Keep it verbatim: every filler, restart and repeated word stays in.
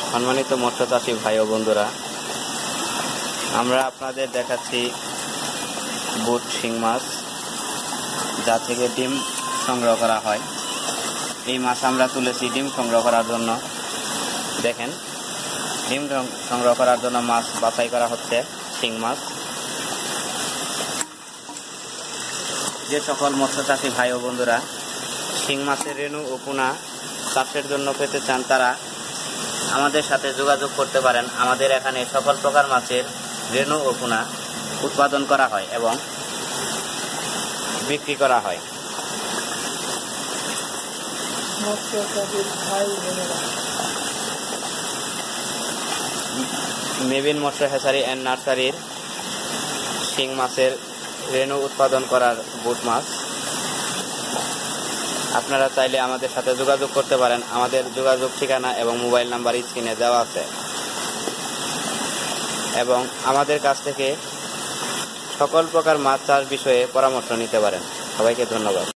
সম্মানিত মৎস্য চাষী ভাই ও বন্ধুরা, আমরা আপনাদের দেখাচ্ছি বুট শিং মাছ, যা থেকে ডিম সংগ্রহ করা হয়। এই মাছ আমরা তুলেছি ডিম সংগ্রহ করার জন্য। দেখেন, ডিম সংগ্রহ করার জন্য মাছ বাছাই করা হচ্ছে শিং মাছ। যে সকল মৎস্য চাষী ভাই ও বন্ধুরা শিং মাছের রেণু ও পোনা চাষের জন্য পেতে চান, তারা আমাদের সাথে যোগাযোগ করতে পারেন। আমাদের এখানে সকল প্রকার মাছের রেণু ও পোনা উৎপাদন করা হয় এবং বিক্রি করা হয়। মেবিন মৎস্য হ্যাচারি অ্যান্ড নার্সারির শিং মাছের রেণু উৎপাদন করার বুট মাছ। আপনারা চাইলে আমাদের সাথে যোগাযোগ করতে পারেন। আমাদের যোগাযোগ ঠিকানা এবং মোবাইল নাম্বার স্ক্রিনে দেওয়া আছে, এবং আমাদের কাছ থেকে সকল প্রকার মাছ চাষ বিষয়ে পরামর্শ নিতে পারেন। সবাইকে ধন্যবাদ।